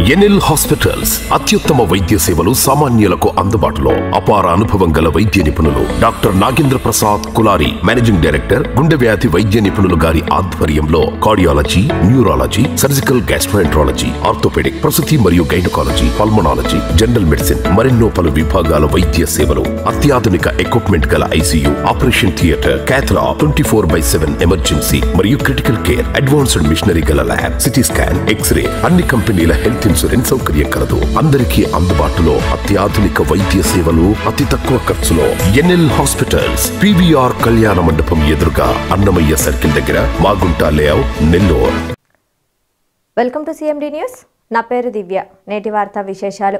NL hospitals అత్యుత్తమ వైద్య సేవలు సామాన్యులకు అందుబాటులో. అపార అనుభవం గల వైద్య నిపుణులు doctor Nagendra Prasad Kulari, managing director, గుండె వ్యాధి వైద్య నిపుణులు గారి ఆధ్వర్యంలో cardiology, neurology, surgical gastroenterology, orthopaedic, ప్రసూతి మరియు గైనకాలజీ, పల్మనాలజీ, జనరల్ మెడిసిన్ మరెన్నో పలు విభాగాల వైద్య సేవలు. అత్యాధునిక ఎక్విప్మెంట్ గల ICU, operation theatre, cath lab, 24/7 emergency మరియు క్రిటికల్ కేర్, అడ్వాన్స్డ్ మిషనరీ గల ల్యాబ్, సిటీ స్కాన్, ఎక్స్రే, అన్ని కంపెనీల హెల్త్ ఇన్సూరెన్స్ సౌకర్యం కలదు. అందరికీ అందుబాటులో అత్యాధునిక వైద్య సేవలు అతి తక్కువ ఖర్చులో. ఎన్ఎల్ హాస్పిటల్స్, పీవీఆర్ కళ్యాణ మండపం ఎదురుగా, అన్నమయ్య సర్కిల్ దగ్గర, Magunta layout, Nellore. Welcome to CMD news. నా పేరు దివ్య. నేటి వార్తా విశేషాలు.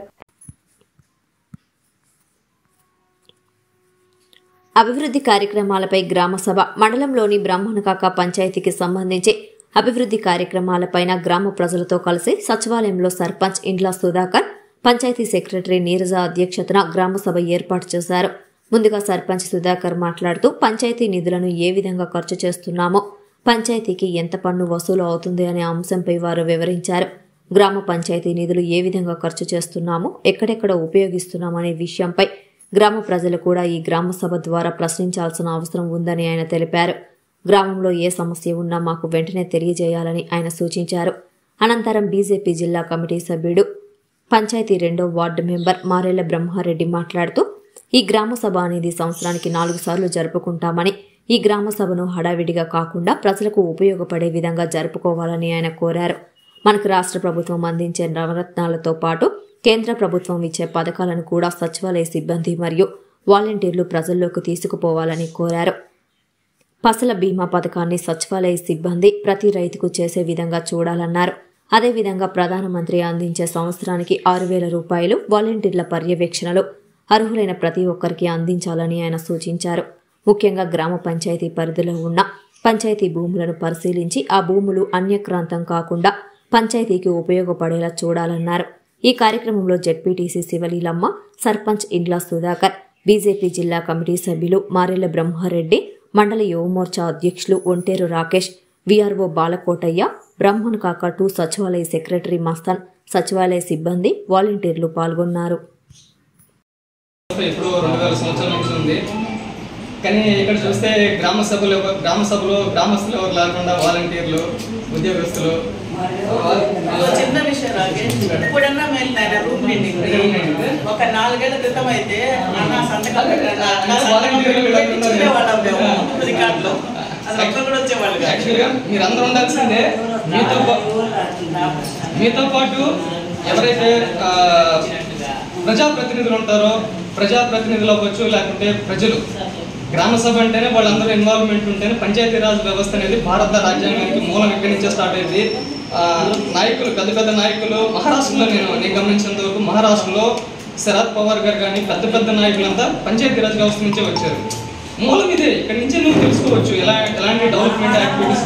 అభివృద్ధి కార్యక్రమాలపై గ్రామసభ. మండలంలోని బ్రాహ్మణకాక పంచాయతీకి సంబంధించి అభివృద్ధి కార్యక్రమాలపైన గ్రామ ప్రజలతో కలిసి సచివాలయంలో సర్పంచ్ ఇండ్ల సుధాకర్, పంచాయతీ సెక్రటరీ నీరజ అధ్యక్షతన గ్రామసభ ఏర్పాటు చేశారు. ముందుగా సర్పంచ్ సుధాకర్ మాట్లాడుతూ పంచాయతీ నిధులను ఏ విధంగా ఖర్చు చేస్తున్నామో, పంచాయతీకి ఎంత పన్ను వసూలు అవుతుంది అనే అంశంపై వారు వివరించారు. గ్రామ పంచాయతీ నిధులు ఏ విధంగా ఖర్చు చేస్తున్నామో, ఎక్కడెక్కడ ఉపయోగిస్తున్నామనే విషయంపై గ్రామ ప్రజలు కూడా ఈ గ్రామసభ ద్వారా ప్రశ్నించాల్సిన అవసరం ఉందని ఆయన తెలిపారు. గ్రామంలో ఏ సమస్య ఉన్నా మాకు వెంటనే తెలియజేయాలని ఆయన సూచించారు. అనంతరం బీజేపీ జిల్లా కమిటీ సభ్యుడు, పంచాయతీ 2వ వార్డు మెంబర్ మారెళ్ల బ్రహ్మారెడ్డి మాట్లాడుతూ ఈ గ్రామసభ అనేది సంవత్సరానికి 4 సార్లు జరుపుకుంటామని, ఈ గ్రామసభను హడావిడిగా కాకుండా ప్రజలకు ఉపయోగపడే విధంగా జరుపుకోవాలని ఆయన కోరారు. మనకు రాష్ట్ర ప్రభుత్వం అందించే నవరత్నాలతో పాటు కేంద్ర ప్రభుత్వం ఇచ్చే పథకాలను కూడా సచివాలయ సిబ్బంది మరియు వాలంటీర్లు ప్రజల్లోకి తీసుకుపోవాలని కోరారు. ఫసల బీమా పథకాన్ని సచివాలయ సిబ్బంది ప్రతి రైతుకు చేసే విధంగా చూడాలన్నారు. అదేవిధంగా ప్రధానమంత్రి అందించే సంవత్సరానికి 6,000 రూపాయలు వాలంటీర్ల పర్యవేక్షణలో అర్హులైన ప్రతి ఒక్కరికి అందించాలని ఆయన సూచించారు. ముఖ్యంగా గ్రామ పంచాయతీ పరిధిలో ఉన్న పంచాయతీ భూములను పరిశీలించి ఆ భూములు అన్యక్రాంతం కాకుండా పంచాయతీకి ఉపయోగపడేలా చూడాలన్నారు. ఈ కార్యక్రమంలో జెడ్పీటీసీ శివలీలమ్మ, సర్పంచ్ ఇండ్ల సుధాకర్, బీజేపీ జిల్లా కమిటీ సభ్యులు మారెళ్ల బ్రహ్మారెడ్డి, మండల యువమోర్చా అధ్యక్షులు ఒంటేరు రాకేష్, వీఆర్ఓ బాలకోటయ్య, బ్రాహ్మణకాక 2 సచివాలయ సెక్రటరీ మస్తాన్, సచివాలయ సిబ్బంది, వాలంటీర్లు పాల్గొన్నారు. కానీ ఇక్కడ చూస్తే గ్రామసభలో గ్రామస్తులు ఎవరు లేకుండా వాలంటీర్లు, ఉద్యోగస్తులు. చిన్న విషయం ఇప్పుడన్నా మేలు రూమ్ మీటింగ్ ఒక 4 ఏళ్ల క్రితం అయితే సంతకాలు రికార్డులో కూడా వచ్చేవాళ్ళు. యాక్చువల్గా మీరందరూ ఉండాల్సిందే. మీతో పాటు ఎవరైతే ప్రజాప్రతినిధులు ఉంటారో, ప్రజాప్రతినిధులు అవ్వచ్చు, లేకుంటే ప్రజలు, గ్రామసభ అంటేనే వాళ్ళందరూ ఇన్వాల్వ్మెంట్ ఉంటేనే పంచాయతీరాజ్ వ్యవస్థ అనేది భారత రాజ్యాంగానికి మూలం ఇక్కడి నుంచే స్టార్ట్ అయింది. నాయకులు, పెద్ద పెద్ద నాయకులు, మహారాష్ట్రలో నేను గమనించినంత వరకు మహారాష్ట్రలో శరద్ పవార్ గారు కానీ పెద్ద పెద్ద నాయకులంతా పంచాయతీరాజ్ వ్యవస్థ నుంచే వచ్చారు. మూలం ఇదే. ఇక్కడి నుంచే నువ్వు తెలుసుకోవచ్చు ఎలాంటి డెవలప్మెంట్ యాక్టివిటీస్.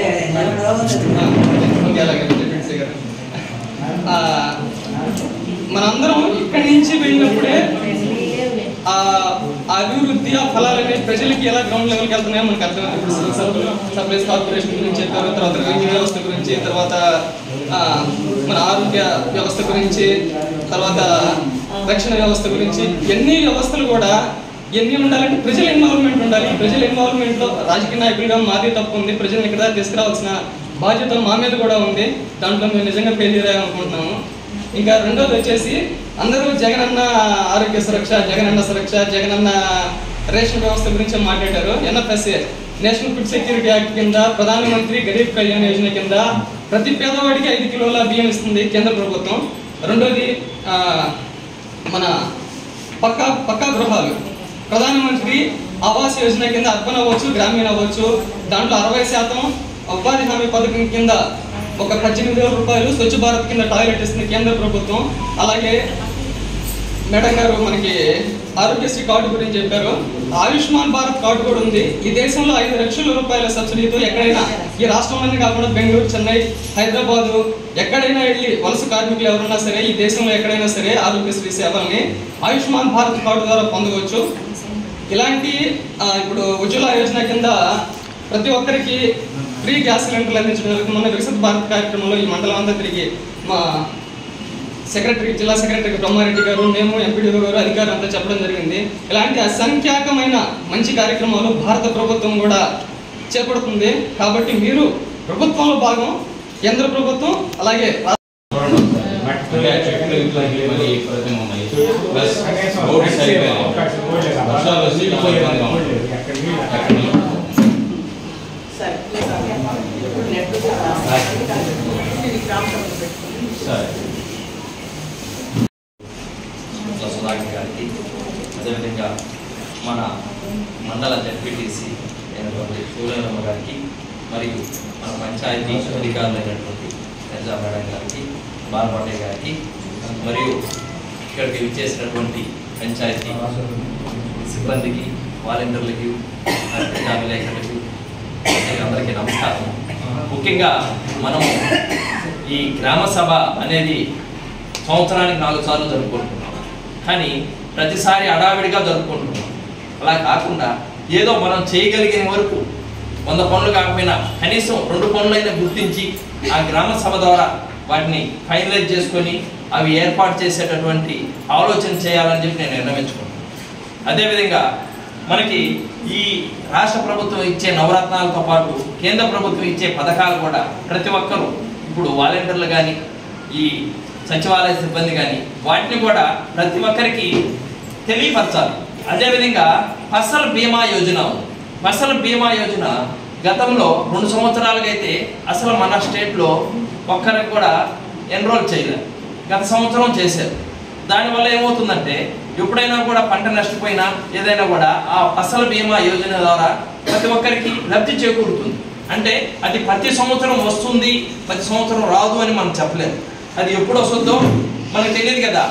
మనందరం ఇక్కడి నుంచి వెళ్ళినప్పుడే ఆ అభివృద్ధి, ఆ ఫలాలనే ప్రజలకి ఎలా గ్రౌండ్ లెవెల్కి వెళ్తున్నాయో మనకు అర్థమైంది. ఇప్పుడు సప్లైస్ కార్పొరేషన్ గురించి చెప్పారు, తర్వాత రెవెన్యూ వ్యవస్థ గురించి, తర్వాత మన ఆరోగ్య వ్యవస్థ గురించి, తర్వాత రక్షణ వ్యవస్థ గురించి. ఎన్ని వ్యవస్థలు కూడా ఎన్ని ఉండాలంటే ప్రజల ఇన్వాల్వ్మెంట్ ఉండాలి. ప్రజల ఇన్వాల్వ్మెంట్లో రాజకీయ నాయకులుగా మాదే తప్పు ఉంది. ప్రజలను ఇక్కడ తీసుకురావాల్సిన బాధ్యత మా మీద కూడా ఉంది. దాంట్లో మేము నిజంగా ఫెయిల్యూర్ అయ్యామనుకుంటున్నాము. ఇంకా రెండోది వచ్చేసి అందరూ జగనన్న ఆరోగ్య సురక్ష, జగనన్న సురక్ష, జగనన్న రేషన్ వ్యవస్థ గురించి మాట్లాడారు. NFSA, national food security act కింద, ప్రధానమంత్రి గరీబ్ కళ్యాణ్ యోజన కింద ప్రతి పేదవాడికి 5 కిలోల బియ్యం ఇస్తుంది కేంద్ర ప్రభుత్వం. రెండోది మన పక్కా గృహాలు, ప్రధానమంత్రి ఆవాస్ యోజన కింద అర్బన్ అవ్వచ్చు, గ్రామీణ అవ్వచ్చు, దాంట్లో 60% ఉపాధి హామీ పథకం కింద ఒక 18,000 రూపాయలు స్వచ్ఛ భారత్ కింద టాయిలెట్ ఇస్తుంది కేంద్ర ప్రభుత్వం. అలాగే మేడం గారు మనకి ఆరోగ్యశ్రీ కార్డు గురించి చెప్పారు. ఆయుష్మాన్ భారత్ కార్డు కూడా ఉంది. ఈ దేశంలో 5 లక్షల రూపాయల సబ్సిడీతో ఎక్కడైనా, ఈ రాష్ట్రంలోనే కాకుండా బెంగళూరు, చెన్నై, హైదరాబాదు ఎక్కడైనా వెళ్ళి వలస కార్మికులు ఎవరైనా సరే ఈ దేశంలో ఎక్కడైనా సరే ఆరోగ్యశ్రీ సేవల్ని ఆయుష్మాన్ భారత్ కార్డు ద్వారా పొందవచ్చు. ఇలాంటి ఇప్పుడు ఉజ్వల యోజన కింద ప్రతి ఒక్కరికి ఫ్రీ గ్యాస్ సిలిండర్లు అందించడం జరుగుతుంది. మొన్న వికసిత భారత్ కార్యక్రమంలో ఈ మండలం అంతా తిరిగి మా సెక్రటరీ జిల్లా సెక్రటరీ బ్రహ్మారెడ్డి గారు, మేము ఎంపీడీఓ గారు, అధికారులు అంతా చెప్పడం జరిగింది. ఇలాంటి అసంఖ్యాకమైన మంచి కార్యక్రమాలు భారత ప్రభుత్వం కూడా చేపడుతుంది. కాబట్టి మీరు ప్రభుత్వంలో భాగం, కేంద్ర ప్రభుత్వం అలాగే సుధాకర్ గారికి, అదేవిధంగా మన మండల జడ్పీటీసీ అయినటువంటి సూర్యరమ్మ గారికి, మరియు మన పంచాయతీ అధికారులైనటువంటి ప్రజా మేడం గారికి, బాలపట్టే గారికి, మరియు ఇక్కడికి విచ్చేసినటువంటి పంచాయతీ సిబ్బందికి, వాలంటీర్లకి, పత్రికా విలేకరులకు అందరికీ నమస్కారం. ముఖ్యంగా మనము ఈ గ్రామ సభ అనేది సంవత్సరానికి 4 సార్లు జరుపుకుంటున్నాం. కానీ ప్రతిసారి అడావిడిగా జరుపుకుంటున్నాం. అలా కాకుండా ఏదో మనం చేయగలిగిన వరకు 100 పనులు కాకపోయినా కనీసం 2 పనులైనా గుర్తించి ఆ గ్రామ సభ ద్వారా వాటిని ఫైనలైజ్ చేసుకొని అవి ఏర్పాటు చేసేటటువంటి ఆలోచన చేయాలని చెప్పి నేను నిర్ణయించుకున్నాను. అదేవిధంగా మనకి ఈ రాష్ట్ర ప్రభుత్వం ఇచ్చే నవరత్నాలతో పాటు కేంద్ర ప్రభుత్వం ఇచ్చే పథకాలు కూడా ప్రతి ఒక్కరూ, ఇప్పుడు వాలంటీర్లు కానీ, ఈ సచివాలయ సిబ్బంది కానీ, వాటిని కూడా ప్రతి ఒక్కరికి తెలియపరచాలి. అదేవిధంగా ఫసల్ బీమా యోజన ఉంది. ఫసల్ బీమా యోజన గతంలో 2 సంవత్సరాలుగా అయితే అసలు మన స్టేట్లో ఒక్కరికి కూడా ఎన్రోల్ చేయలేదు. గత సంవత్సరం చేశారు. దానివల్ల ఏమవుతుందంటే ఎప్పుడైనా కూడా పంట నష్టపోయినా ఏదైనా కూడా ఆ ఫసల్ బీమా యోజన ద్వారా ప్రతి ఒక్కరికి లబ్ధి చేకూరుతుంది. అంటే అది ప్రతి సంవత్సరం వస్తుంది, ప్రతి సంవత్సరం రాదు అని మనం చెప్పలేదు. అది ఎప్పుడు వస్తుందో మనకు తెలియదు కదా.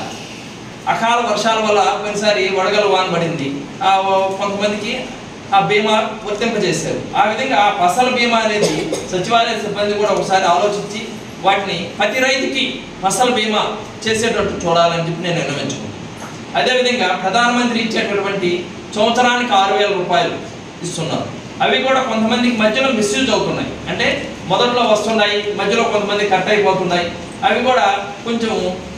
అకాల వర్షాల వల్ల కొన్నిసారి వడగలు వాన పడింది, కొంతమందికి ఆ బీమా వర్తింపజేశారు. ఆ విధంగా ఆ ఫసల్ బీమా అనేది సచివాలయ సిబ్బంది కూడా ఒకసారి ఆలోచించి వాటిని ప్రతి రైతుకి ఫసల్ బీమా చేసేటట్టు చూడాలని చెప్పి నేను నిర్ణయించుకున్నాను. అదేవిధంగా ప్రధానమంత్రి ఇచ్చేటటువంటి సంవత్సరానికి 6,000 రూపాయలు ఇస్తున్నారు. అవి కూడా కొంతమందికి మధ్యలో మిస్యూజ్ అవుతున్నాయి. అంటే మొదట్లో వస్తున్నాయి, మధ్యలో కొంతమంది కట్ అయిపోతున్నాయి. అవి కూడా కొంచెం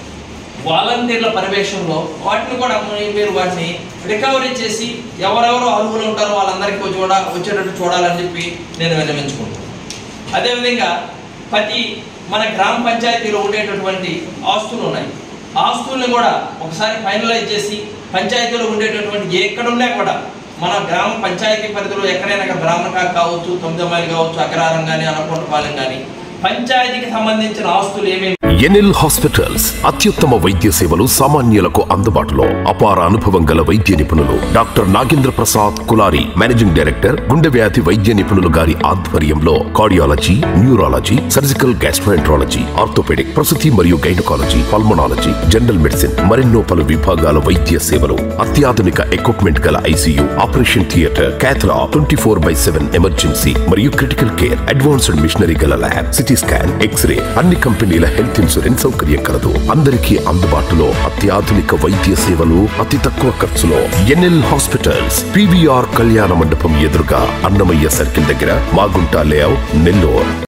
వాలంటీర్ల పర్యవేక్షణలో వాటిని కూడా మీరు వాటిని రికవరీ చేసి ఎవరెవరు అర్హులు ఉంటారో వాళ్ళందరికీ కూడా వచ్చేటట్టు చూడాలని చెప్పి నేను విన్నవించుకుంటాను. అదేవిధంగా ప్రతి మన గ్రామ పంచాయతీలో ఉండేటటువంటి ఆస్తులు ఉన్నాయి. ఆస్తుల్ని కూడా ఒకసారి ఫైనలైజ్ చేసి పంచాయతీలో ఉండేటటువంటి ఎక్కడున్నా కూడా మన గ్రామ పంచాయతీ పరిధిలో ఎక్కడైనా బ్రాహ్మణ కావచ్చు, 9 మైలు కావచ్చు, అగ్రహారం కానీ, అనకొండపాలెం కానీ పంచాయతీకి సంబంధించిన ఆస్తులు ఏమేమి. ఎన్ఎల్ హాస్పిటల్స్ అత్యుత్తమ వైద్య సేవలు సామాన్యులకు అందుబాటులో. అపార అనుభవం గల వైద్య నిపుణులు doctor Nagendra Prasad Kulari, managing director, గుండె వ్యాధి వైద్య నిపుణులు గారి ఆధ్వర్యంలో cardiology, neurology, surgical gastroenterology, orthopaedic, ప్రసూతి మరియు గైనకాలజీ, పల్మనాలజీ, జనరల్ మెడిసిన్ మరెన్నో పలు విభాగాల వైద్య సేవలు. అత్యాధునిక ఎక్విప్మెంట్ గల ICU, operation theatre, cath lab, 24/7 emergency మరియు క్రిటికల్ కేర్, అడ్వాన్స్డ్ మిషనరీ గల ల్యాబ్, సిటీ స్కాన్, ఎక్స్రే, అన్ని కంపెనీల హెల్త్ ఇన్సూరెన్స్ సౌకర్యం కలదు. అందరికీ అందుబాటులో అత్యాధునిక వైద్య సేవలు అతి తక్కువ ఖర్చులో. ఎన్ఎల్ హాస్పిటల్స్, PVR కళ్యాణ మండపం ఎదురుగా, అన్నమయ్య సర్కిల్ దగ్గర, మాగుంట లేఅవుట్, నెల్లూరు.